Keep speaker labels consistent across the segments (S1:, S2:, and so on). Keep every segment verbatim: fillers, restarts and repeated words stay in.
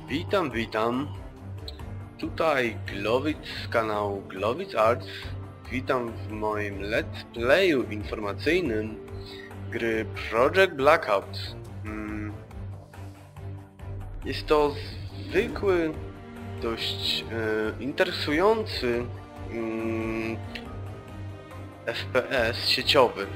S1: Witam, witam. Tutaj Glowic z kanału Glowic Arts. Witam w moim let's playu informacyjnym gry Project Blackout. Hmm. Jest to zwykły, dość e, interesujący mm, F P S sieciowy.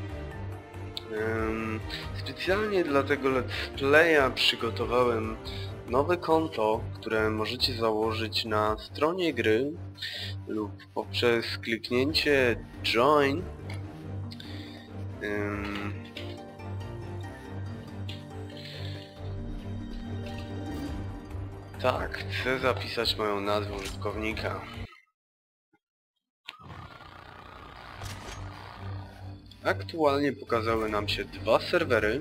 S1: Um, specjalnie dla tego let's playa przygotowałem nowe konto, które możecie założyć na stronie gry lub poprzez kliknięcie join. Um, tak, chcę zapisać moją nazwę użytkownika. Aktualnie pokazały nam się dwa serwery.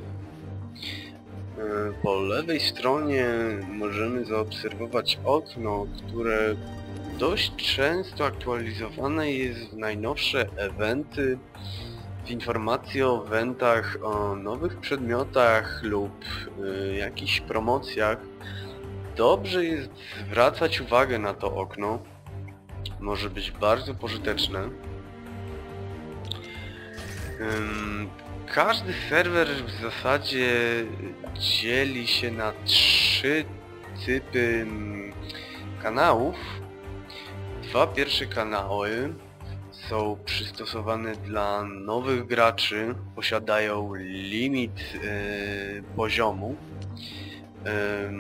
S1: Po lewej stronie możemy zaobserwować okno, które dość często aktualizowane jest w najnowsze eventy, w informacje o eventach, o nowych przedmiotach lub y, jakichś promocjach. Dobrze jest zwracać uwagę na to okno. Może być bardzo pożyteczne. Ym, Każdy serwer w zasadzie dzieli się na trzy typy kanałów. Dwa pierwsze kanały są przystosowane dla nowych graczy, posiadają limit yy, poziomu. Yy,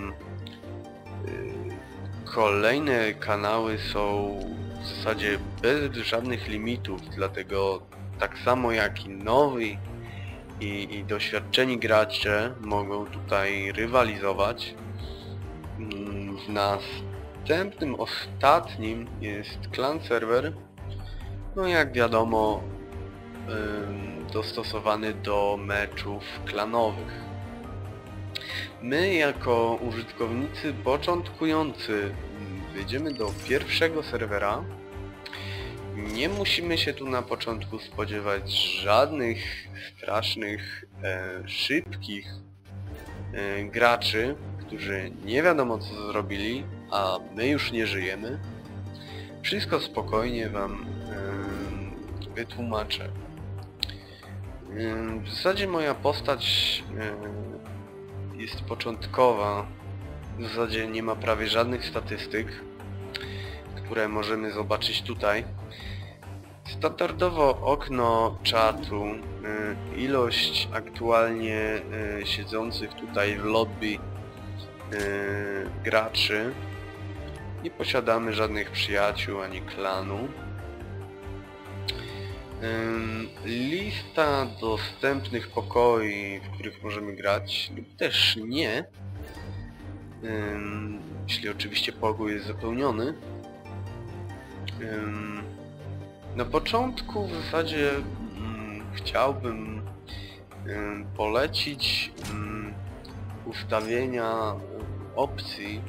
S1: yy, kolejne kanały są w zasadzie bez żadnych limitów, dlatego tak samo jak i nowi I, i doświadczeni gracze mogą tutaj rywalizować. W następnym, ostatnim jest clan serwer. No jak wiadomo, dostosowany do meczów klanowych. My jako użytkownicy początkujący wejdziemy do pierwszego serwera. Nie musimy się tu na początku spodziewać żadnych strasznych, e, szybkich e, graczy, którzy nie wiadomo co zrobili, a my już nie żyjemy. Wszystko spokojnie wam e, wytłumaczę. E, w zasadzie moja postać e, jest początkowa. W zasadzie nie ma prawie żadnych statystyk, które możemy zobaczyć tutaj. Standardowo okno czatu, ilość aktualnie siedzących tutaj w lobby graczy. Nie posiadamy żadnych przyjaciół ani klanu. Lista dostępnych pokoi, w których możemy grać, lub też nie. Jeśli oczywiście pokój jest zapełniony. Na początku w zasadzie mm, chciałbym mm, polecić mm, ustawienia opcji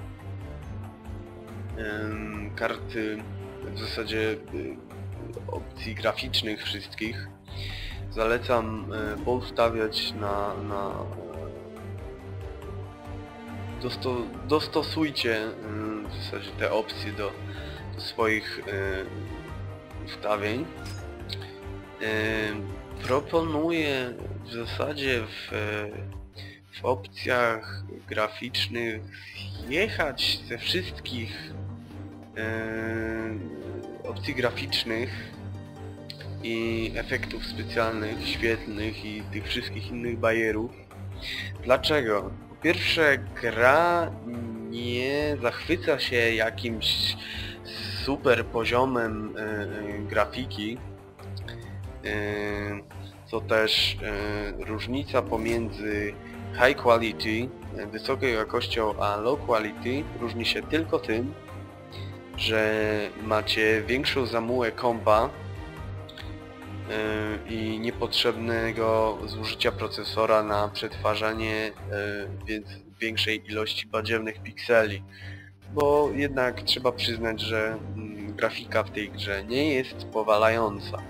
S1: mm, karty, w zasadzie y, opcji graficznych wszystkich. Zalecam y, poustawiać na, na dosto, dostosujcie y, w zasadzie te opcje do, do swoich y, ustawień. Yy, proponuję w zasadzie w, w opcjach graficznych zjechać ze wszystkich yy, opcji graficznych i efektów specjalnych, świetlnych i tych wszystkich innych bajerów. Dlaczego? Po pierwsze, gra nie zachwyca się jakimś super poziomem y, y, grafiki, y, co też y, różnica pomiędzy high quality, wysoką jakością, a low quality różni się tylko tym, że macie większą zamułę kompa y, i niepotrzebnego zużycia procesora na przetwarzanie y, więc większej ilości badziewnych pikseli. Bo jednak trzeba przyznać, że mm, grafika w tej grze nie jest powalająca.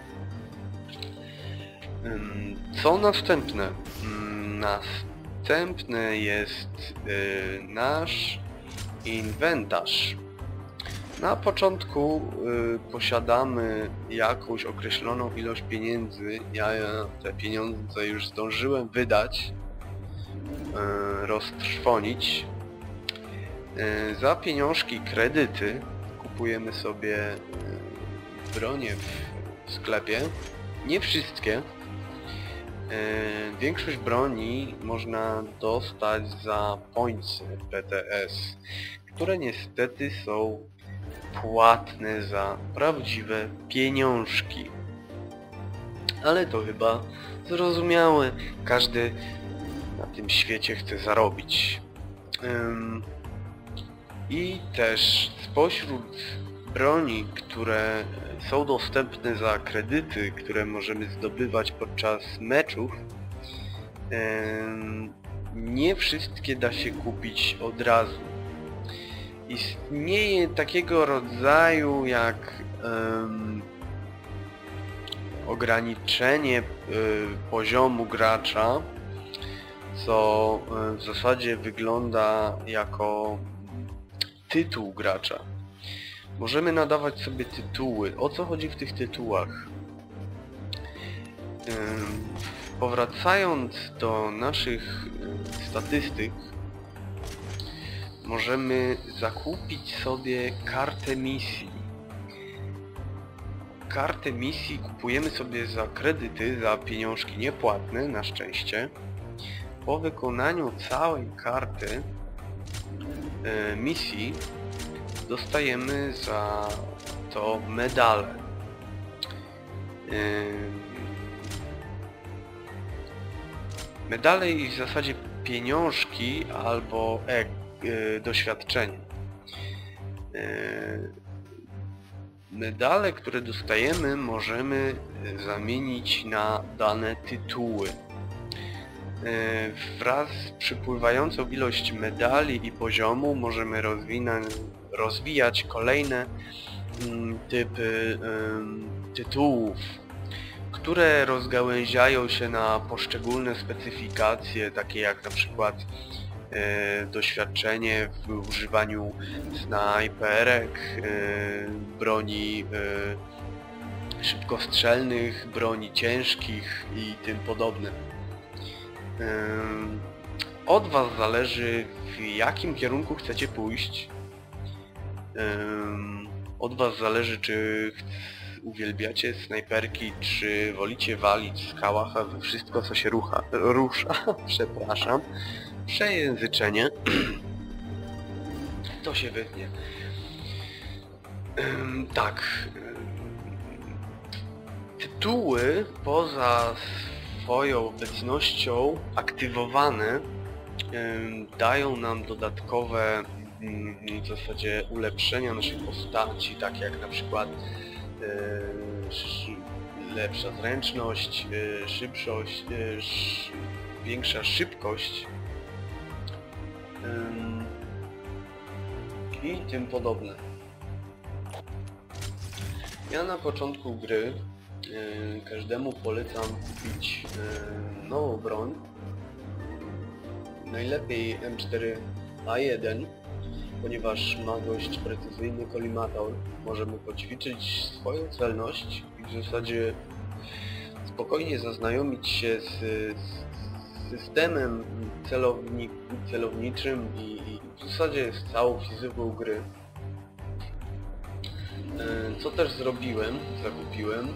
S1: Ym, co następne? Ym, następne jest yy, nasz Inwentarz. Na początku y, posiadamy jakąś określoną ilość pieniędzy. Ja te pieniądze już zdążyłem wydać, y, roztrwonić. Y, za pieniążki, kredyty kupujemy sobie y, bronie w sklepie. Nie wszystkie. Yy, większość broni można dostać za pońce P T S, które niestety są płatne za prawdziwe pieniążki. Ale to chyba zrozumiałe. Każdy na tym świecie chce zarobić. Yy, I też spośród broni, które są dostępne za kredyty, które możemy zdobywać podczas meczów, nie wszystkie da się kupić od razu. Istnieje takiego rodzaju jak um, ograniczenie y, poziomu gracza, co w zasadzie wygląda jako tytuł gracza. Możemy nadawać sobie tytuły. O co chodzi w tych tytułach? Yy, powracając do naszych statystyk, możemy zakupić sobie kartę misji. Kartę misji kupujemy sobie za kredyty, za pieniążki niepłatne, na szczęście. Po wykonaniu całej karty yy, misji dostajemy za to medale. Yy, medale i w zasadzie pieniążki albo e, yy, doświadczenie. Yy, medale, które dostajemy, możemy zamienić na dane tytuły. Yy, wraz z przypływającą ilość medali i poziomu możemy rozwinąć rozwijać kolejne mm, typy ym, tytułów, które rozgałęziają się na poszczególne specyfikacje, takie jak na przykład y, doświadczenie w używaniu snajperek, y, broni y, szybkostrzelnych, broni ciężkich i tym podobne. Y, od Was zależy, w jakim kierunku chcecie pójść. Od Was zależy, czy uwielbiacie snajperki, czy wolicie walić z kałacha we wszystko, co się rucha, rusza. Przepraszam. Przejęzyczenie. To się wytnie. Tak. Tytuły poza swoją obecnością aktywowane dają nam dodatkowe w zasadzie ulepszenia naszej postaci, takie jak na przykład yy, lepsza zręczność, yy, szybszość, yy, sz, większa szybkość yy, i tym podobne. Ja na początku gry yy, każdemu polecam kupić yy, nową broń, najlepiej M cztery A jeden, ponieważ ma dość precyzyjny kolimator. Możemy poćwiczyć swoją celność i w zasadzie spokojnie zaznajomić się z, z systemem celowni, celowniczym i, i w zasadzie z całą fizyką gry. Co też zrobiłem, zakupiłem,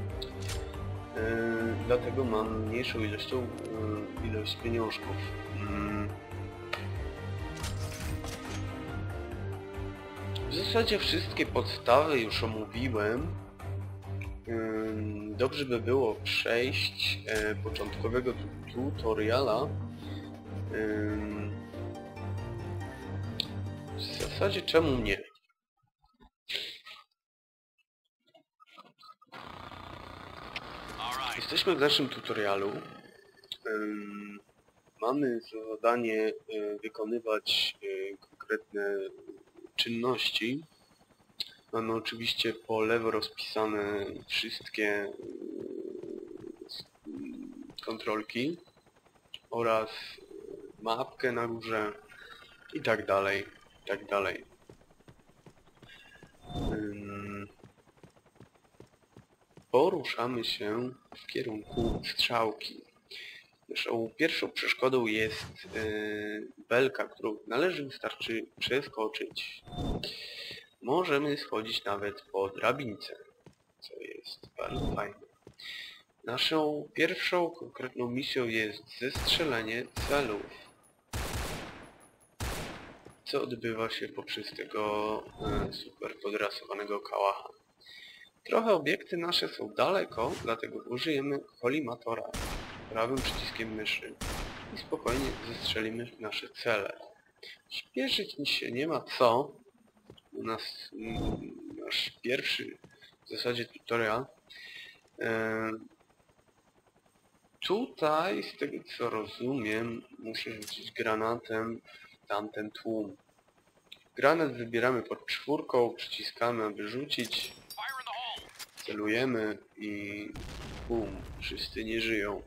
S1: dlatego mam mniejszą ilością, ilość pieniążków. W zasadzie wszystkie podstawy już omówiłem. Dobrze by było przejść początkowego tutoriala. W zasadzie czemu nie? Jesteśmy w naszym tutorialu. Mamy za zadanie wykonywać konkretne czynności. Mamy oczywiście po lewo rozpisane wszystkie kontrolki oraz mapkę na górze i tak dalej. tak dalej. Ym, poruszamy się w kierunku strzałki. Naszą pierwszą przeszkodą jest yy, belka, którą należy wystarczy przeskoczyć. Możemy schodzić nawet po drabince, co jest bardzo fajne. Naszą pierwszą konkretną misją jest zestrzelenie celów, co odbywa się poprzez tego yy, super podrasowanego kałacha. Trochę obiekty nasze są daleko, dlatego użyjemy kolimatora prawym przyciskiem myszy i spokojnie zestrzelimy nasze cele. Śpieszyć się nie ma co. U nas mm, nasz pierwszy w zasadzie tutorial. E, tutaj, z tego co rozumiem, muszę rzucić granatem w tamten tłum. Granat wybieramy pod czwórką, przyciskamy, aby rzucić. Celujemy i bum, wszyscy nie żyją.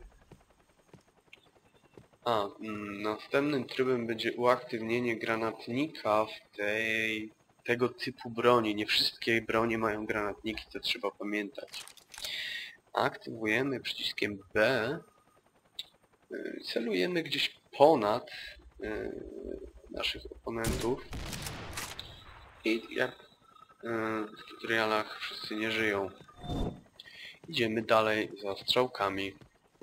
S1: A, mm, następnym trybem będzie uaktywnienie granatnika w tej, tego typu broni. Nie wszystkie bronie mają granatniki, to trzeba pamiętać. Aktywujemy przyciskiem B. Celujemy gdzieś ponad y, naszych oponentów. I jak y, w tutorialach wszyscy nie żyją. Idziemy dalej za strzałkami.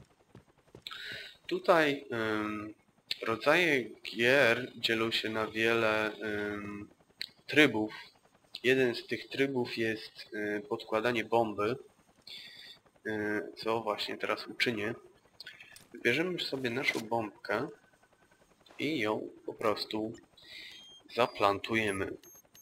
S1: Tutaj ym, rodzaje gier dzielą się na wiele ym, trybów. Jeden z tych trybów jest y, podkładanie bomby, y, co właśnie teraz uczynię. Wybierzemy sobie naszą bombkę i ją po prostu zaplantujemy.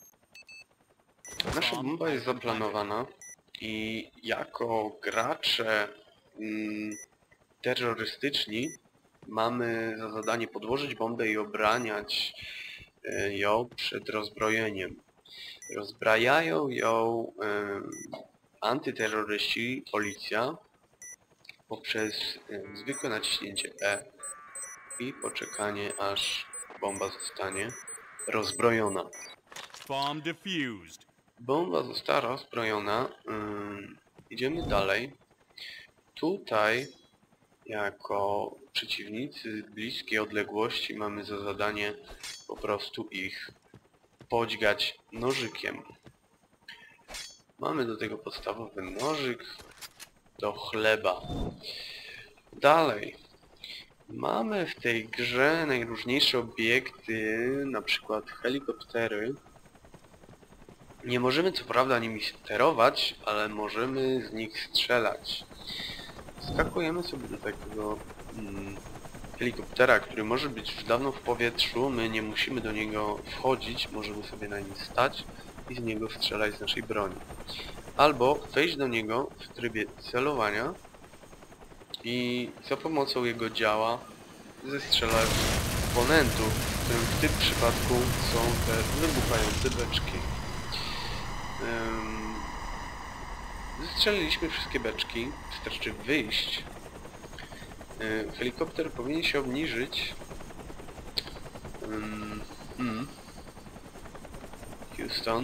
S1: Nasza bomba jest zaplanowana i jako gracze ym, terrorystyczni mamy za zadanie podłożyć bombę i obraniać ją przed rozbrojeniem. Rozbrajają ją y, antyterroryści, policja, poprzez y, zwykłe naciśnięcie E i poczekanie, aż bomba zostanie rozbrojona.
S2: Bomb defused.
S1: Bomba została rozbrojona. Y, idziemy dalej. Tutaj jako przeciwnicy z bliskiej odległości mamy za zadanie po prostu ich podźgać nożykiem. Mamy do tego podstawowy nożyk do chleba. Dalej. Mamy w tej grze najróżniejsze obiekty, na przykład helikoptery. Nie możemy co prawda nimi sterować, ale możemy z nich strzelać. Skakujemy sobie do takiego mm, helikoptera, który może być dawno w powietrzu. My nie musimy do niego wchodzić, możemy sobie na nim stać i z niego strzelać z naszej broni. Albo wejść do niego w trybie celowania i za pomocą jego działa zestrzelać oponentów, w którym w tym przypadku są te wybuchające beczki. Um, Zestrzeliliśmy wszystkie beczki, wystarczy wyjść. Yy, helikopter powinien się obniżyć. Um, mm. Houston.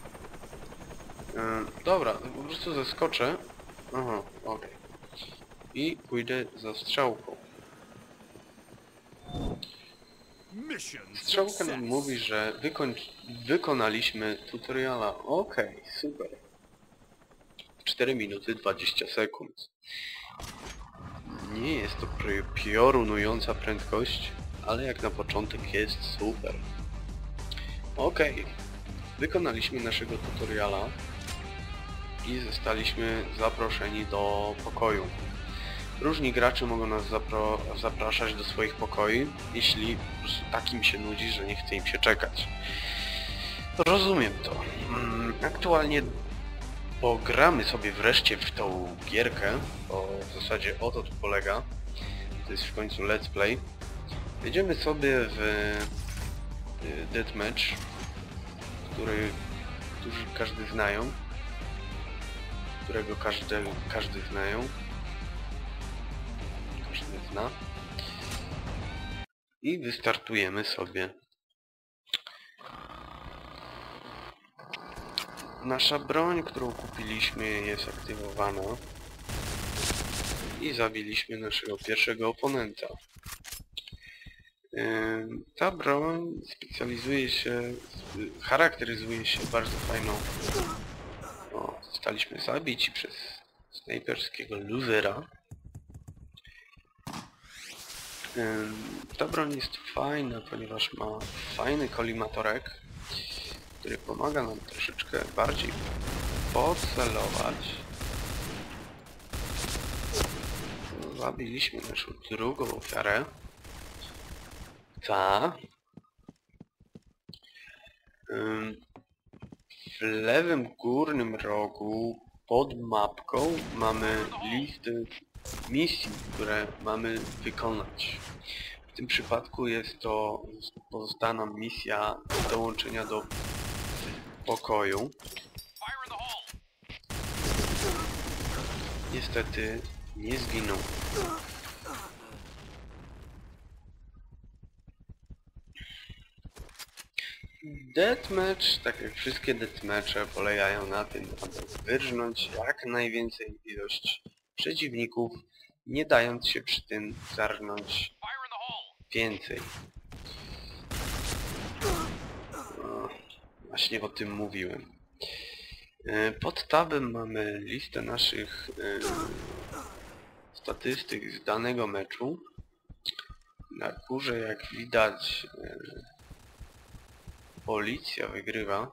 S1: Yy, dobra, po prostu zeskoczę. Aha, okej. Okay. I pójdę za strzałką. Strzałka nam mówi, że wykończ wykonaliśmy tutoriala. Okej, okay, super. cztery minuty dwadzieścia sekund. Nie jest to piorunująca prędkość, ale jak na początek jest super. Okej. Okay. Wykonaliśmy naszego tutoriala i zostaliśmy zaproszeni do pokoju. Różni gracze mogą nas zapro zapraszać do swoich pokoi, jeśli takim się nudzi, że nie chce im się czekać. Rozumiem to. Aktualnie pogramy sobie wreszcie w tą gierkę, bo w zasadzie o to tu polega. To jest w końcu let's play. Jedziemy sobie w deathmatch, który którzy każdy znają, którego każdy, każdy znają. Każdy zna. I wystartujemy sobie. Nasza broń, którą kupiliśmy, jest aktywowana. I zabiliśmy naszego pierwszego oponenta. Ta broń specjalizuje się, charakteryzuje się bardzo fajną. O, zostaliśmy zabici przez snajperskiego luzera. Ta broń jest fajna, ponieważ ma fajny kolimatorek, który pomaga nam troszeczkę bardziej pocelować. Zabiliśmy naszą drugą ofiarę. Ta. W lewym górnym rogu pod mapką mamy listy misji, które mamy wykonać. W tym przypadku jest to pozostała nam misja dołączenia do pokoju. Niestety nie zginął. Deathmatch, tak jak wszystkie deathmatche, polegają na tym, aby wyrżnąć jak najwięcej ilość przeciwników, nie dając się przy tym zarżnąć więcej. No, właśnie o tym mówiłem. Pod tabem mamy listę naszych yy, statystyk z danego meczu. Na górze, jak widać, yy, policja wygrywa.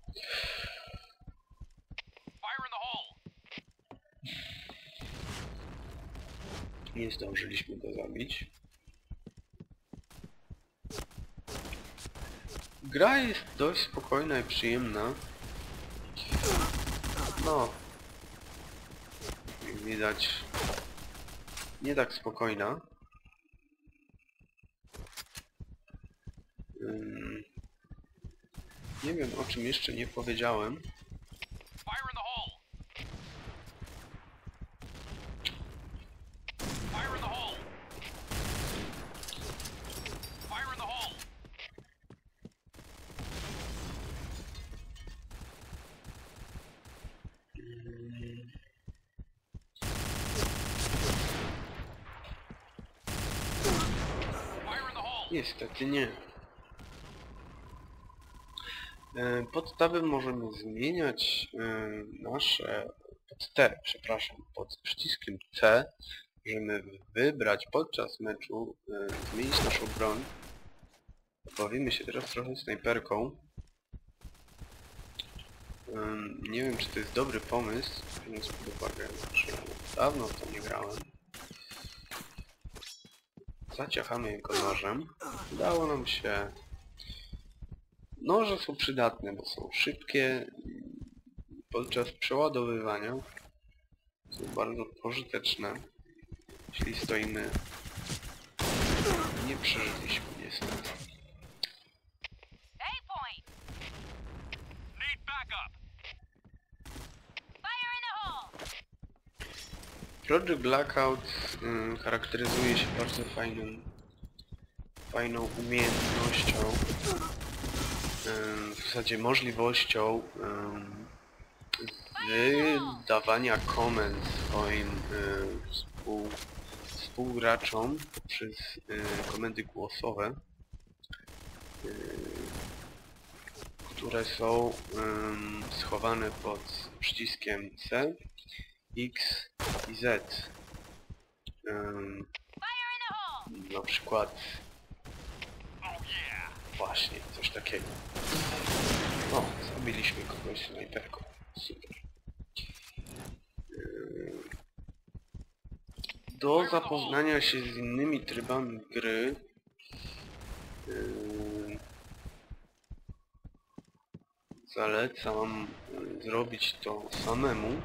S1: Nie zdążyliśmy go zabić. Gra jest dość spokojna i przyjemna. No, jak widać, nie tak spokojna. Hmm. Nie wiem, o czym jeszcze nie powiedziałem. Niestety nie. Pod tabem możemy zmieniać nasze... Pod T, przepraszam, pod przyciskiem C możemy wybrać podczas meczu, zmienić naszą broń. Bawimy się teraz trochę snajperką. Nie wiem, czy to jest dobry pomysł, biorąc pod uwagę, że dawno w to nie grałem. Zaciachamy jego nożem. Udało nam się. Noże są przydatne, bo są szybkie. Podczas przeładowywania są bardzo pożyteczne. Jeśli stoimy, nie przeżyliśmy niestety. Project Blackout y, charakteryzuje się bardzo fajną, fajną umiejętnością, y, w zasadzie możliwością y, wydawania komend swoim y, współ, współgraczom poprzez y, komendy głosowe, y, które są y, schowane pod przyciskiem C, X i Z. Um, na przykład właśnie coś takiego. O, zabiliśmy kogoś snajperką. Super. Um, do zapoznania się z innymi trybami gry um, zalecam zrobić to samemu.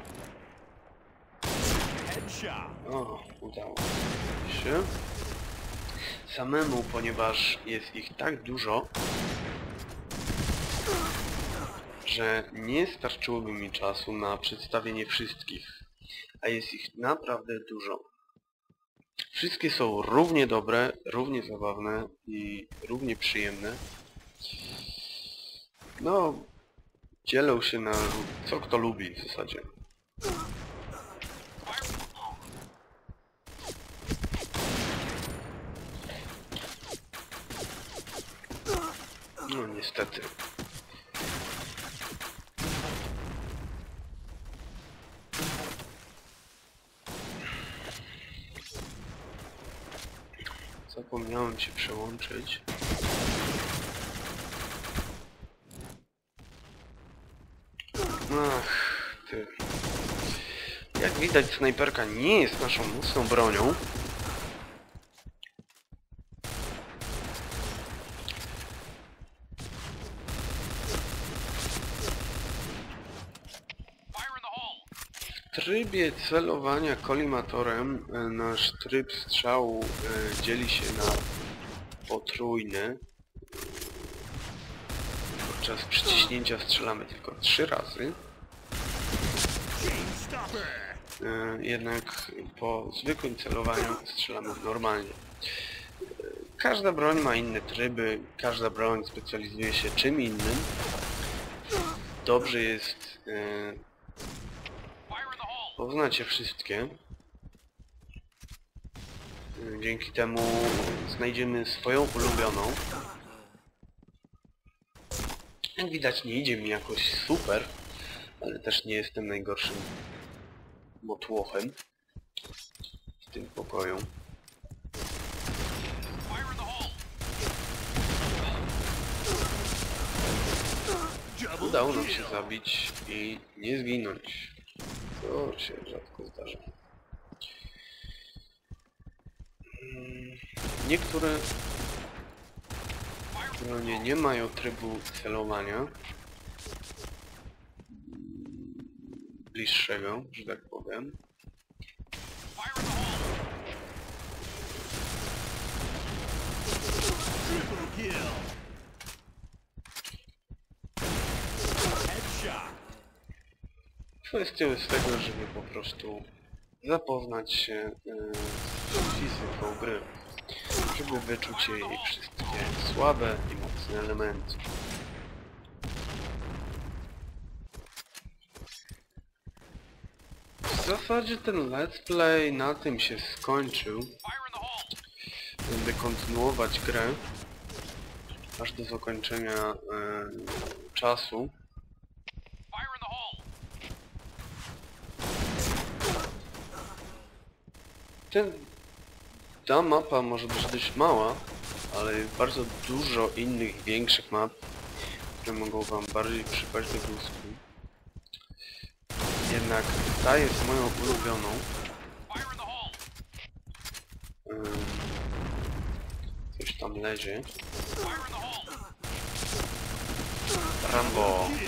S1: O, udało się. Samemu, ponieważ jest ich tak dużo, że nie starczyłoby mi czasu na przedstawienie wszystkich. A jest ich naprawdę dużo. Wszystkie są równie dobre, równie zabawne i równie przyjemne. No, dzielą się na co kto lubi w zasadzie. No niestety. Zapomniałem się przełączyć. Ach, ty. Jak widać, snajperka nie jest naszą mocną bronią. W trybie celowania kolimatorem nasz tryb strzału e, dzieli się na potrójny. Podczas przyciśnięcia strzelamy tylko trzy razy. E, jednak po zwykłym celowaniu strzelamy normalnie. Każda broń ma inne tryby, każda broń specjalizuje się czym innym. Dobrze jest e, poznać je wszystkie. Dzięki temu znajdziemy swoją ulubioną. Jak widać, nie idzie mi jakoś super, ale też nie jestem najgorszym motłochem w tym pokoju. Udało nam się zabić i nie zginąć. To się rzadko zdarza. Niektóre bronie nie mają trybu celowania bliższego, że tak powiem. Kwestia jest tego, żeby po prostu zapoznać się e, z fizyką gry, żeby wyczuć jej wszystkie słabe i mocne elementy. W zasadzie ten let's play na tym się skończył. Będę kontynuować grę aż do zakończenia e, czasu. Ten, ta mapa może być dość mała, ale jest bardzo dużo innych, większych map, które mogą wam bardziej przypaść do gustu. Jednak ta jest moją ulubioną. Um, coś tam leży. Rambo.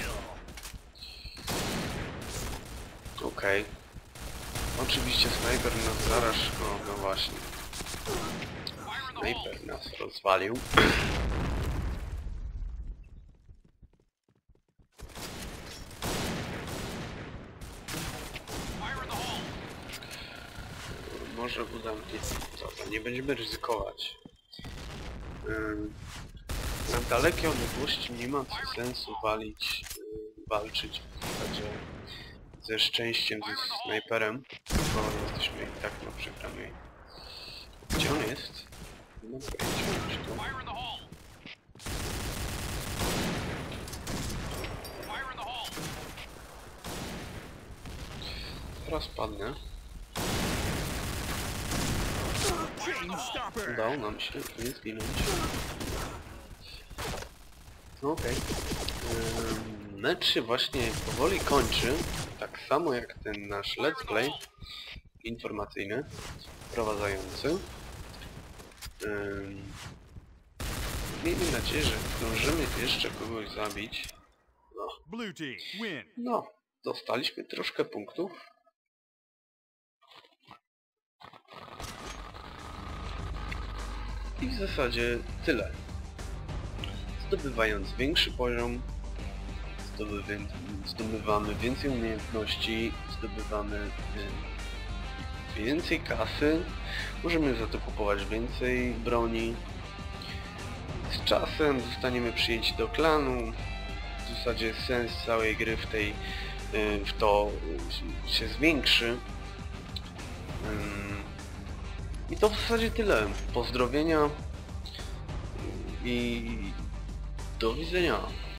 S1: Okej. Okay. Oczywiście snajper nas zaraz... No, no właśnie. Snajper nas rozwalił. Może uda mi się... Dobra, nie będziemy ryzykować. Ym, na dalekie odległości nie ma co sensu walić, yy, walczyć w zasadzie ze szczęściem, ze snajperem, bo jesteśmy i tak na przegranej. Gdzie on jest? Nie mam pojęcia, gdzie to. Teraz padnę. Udało nam się nie zginąć. No okej. Okay. Mecz się właśnie powoli kończy, tak samo jak ten nasz let's play informacyjny, wprowadzający. Um, miejmy nadzieję, że zdążymy jeszcze kogoś zabić. No, no dostaliśmy troszkę punktów. I w zasadzie tyle. Zdobywając większy poziom, zdobywy, zdobywamy więcej umiejętności, zdobywamy więcej kasy, możemy za to kupować więcej broni. Z czasem zostaniemy przyjęci do klanu, w zasadzie sens całej gry w tej y, w to y, się zwiększy. Ym, I to w zasadzie tyle. Pozdrowienia i do widzenia.